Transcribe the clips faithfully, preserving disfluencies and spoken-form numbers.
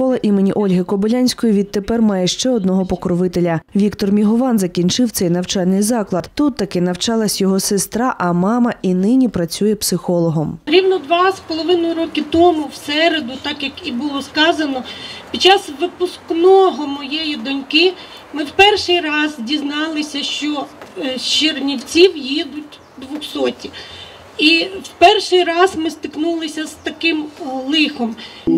школа імені Ольги Кобилянської відтепер має ще одного покровителя. Віктор Мігован закінчив цей навчальний заклад. Тут таки навчалась його сестра, а мама і нині працює психологом. Рівно два з половиною роки тому, в середу, так як і було сказано, під час випускного моєї доньки ми в перший раз дізналися, що з Чернівців їдуть двохсоті. І в перший раз ми стикнулися з таким лихом.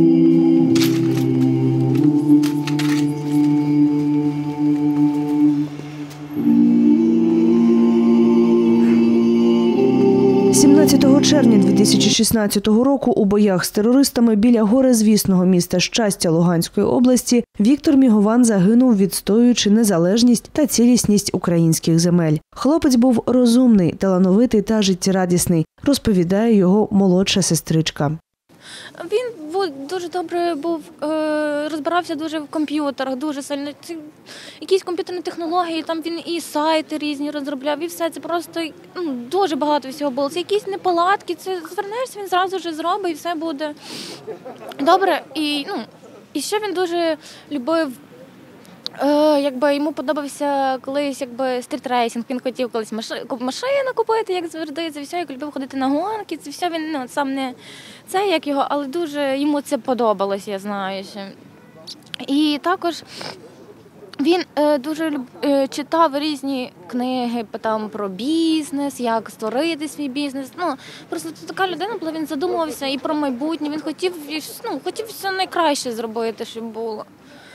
сімнадцятого червня дві тисячі шістнадцятого року у боях з терористами біля горизвісного міста Щастя Луганської області Віктор Мігован загинув, відстоюючи незалежність та цілісність українських земель. Хлопець був розумний, талановитий та життєрадісний, розповідає його молодша сестричка. Він дуже добре був, розбирався дуже в комп'ютерах, дуже сильно. Якісь комп'ютерні технології, там він і сайти різні розробляв, і все. Це просто ну, дуже багато всього було. Це якісь неполадки, це звернешся, він зразу ж зробить, і все буде добре. І, ну, і ще він дуже любив, е, якби йому подобався колись якби стрітрейсинг, він хотів колись машину купити, як завжди, це все, як любив ходити на гонки, це все, він ну, сам не це, як його, але дуже йому це подобалось, я знаю. Ще. І також він е, дуже люб, е, читав різні книги там, про бізнес, як створити свій бізнес. Ну, просто це така людина була, він задумувався і про майбутнє, він хотів, ну, хотів все найкраще зробити, щоб було.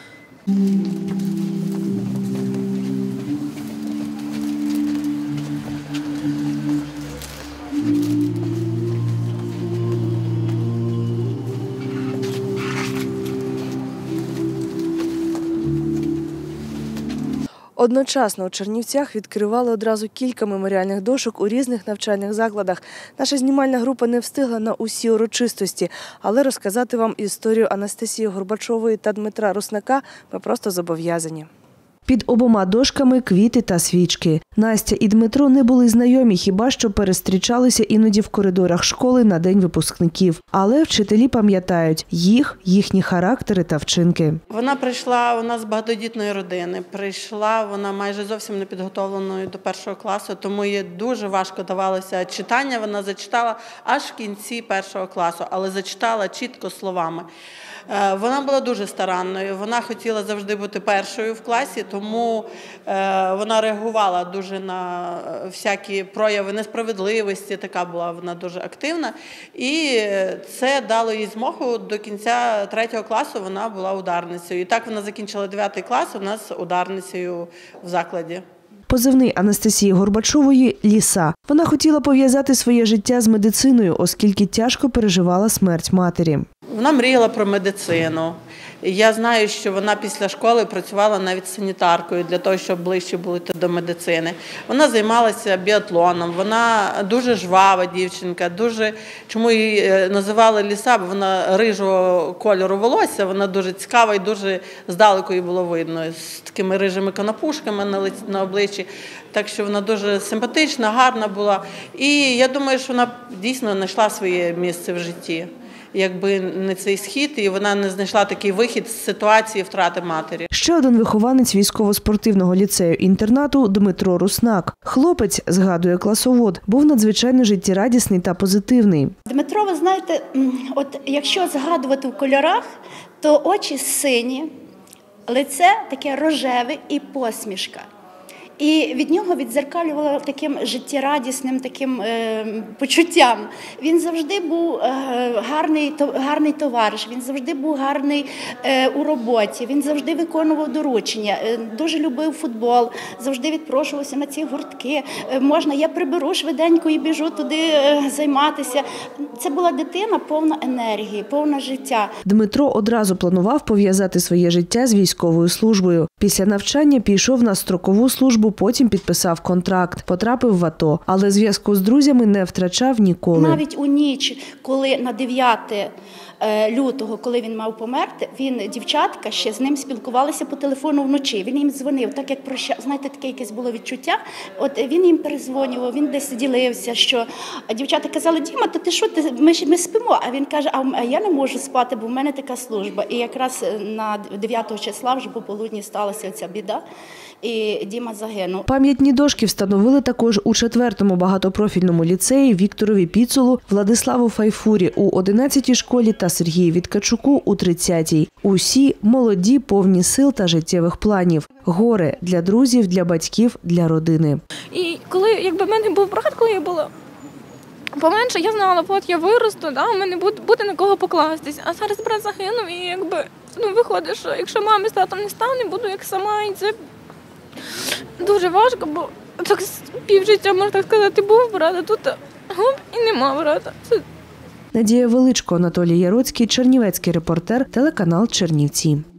Одночасно у Чернівцях відкривали одразу кілька меморіальних дошок у різних навчальних закладах. Наша знімальна група не встигла на усі урочистості, але розказати вам історію Анастасії Горбачової та Дмитра Руснака ми просто зобов'язані. Під обома дошками квіти та свічки. Настя і Дмитро не були знайомі, хіба що перестрічалися іноді в коридорах школи на день випускників. Але вчителі пам'ятають їх, їхні характери та вчинки. Вона прийшла, вона з багатодітної родини. Прийшла вона майже зовсім не підготовленою до першого класу, тому їй дуже важко давалося читання. Вона зачитала аж в кінці першого класу, але зачитала чітко словами. Вона була дуже старанною, вона хотіла завжди бути першою в класі, тому вона реагувала дуже на всякі прояви несправедливості, така була вона дуже активна. І це дало їй змогу, до кінця третього класу вона була ударницею. І так вона закінчила дев'ятий клас у нас ударницею в закладі. Позивний Анастасії Горбачової – Ліса. Вона хотіла пов'язати своє життя з медициною, оскільки тяжко переживала смерть матері. Вона мріяла про медицину. Я знаю, що вона після школи працювала навіть санітаркою для того, щоб ближче бути до медицини. Вона займалася біатлоном, вона дуже жвава дівчинка, дуже, чому її називали Ліса, бо вона рижого кольору волосся, вона дуже цікава і дуже здалеку її було видно, з такими рижими конопушками на, лиці, на обличчі. Так що вона дуже симпатична, гарна була. І я думаю, що вона дійсно знайшла своє місце в житті. Якби не цей схід, і вона не знайшла такий вихід з ситуації втрати матері. Ще один вихованець військово-спортивного ліцею-інтернату Дмитро Руснак. Хлопець, згадує класовод, був надзвичайно життєрадісний та позитивний. Дмитро, ви знаєте, от якщо згадувати в кольорах, то очі сині, лице таке рожеве і посмішка. І від нього віддзеркалювало таким життєрадісним таким е, почуттям. Він завжди був е, гарний, то, гарний товариш, він завжди був гарний е, у роботі, він завжди виконував доручення, е, дуже любив футбол, завжди відпрошувався на ці гуртки. Е, можна, я приберу швиденько і біжу туди е, займатися. Це була дитина повна енергії, повна життя. Дмитро одразу планував пов'язати своє життя з військовою службою. Після навчання пішов на строкову службу службу, потім підписав контракт, потрапив в АТО, але зв'язку з друзями не втрачав ніколи. Навіть у ніч, коли на дев'яте лютого, коли він мав померти, він, дівчатка ще з ним спілкувалися по телефону вночі. Він їм дзвонив, так як прощав, знаєте, таке якесь було відчуття. От він їм перезвонював, він десь ділився, що дівчата казали: Діма, то ти що, ти, ми, ми спимо? А він каже: а я не можу спати, бо в мене така служба. І якраз на дев'ятого числа вже пополудні сталася ця біда, і Діма загинув. Пам'ятні дошки встановили також у четвертому багатопрофільному ліцеї Вікторові Піцулу, Владиславу Файфурі у одинадцятій школі та Сергію Віткачуку у тридцятій. Усі молоді, повні сил та життєвих планів. Горе для друзів, для батьків, для родини. І коли, якби в мене був брат, коли я була поменше, я знала, от я виросту, да, у мене буде, буде на кого покластись. А зараз брат загинув, і якби, ну, виходить, що якщо мамі з татом не стане, буду як сама, і це дуже важко, бо так півжиття, можна так сказати, був брат, а тут гоп, і нема брата. Це... Надія Величко, Анатолій Яроцький, Чернівецький репортер, телеканал Чернівці.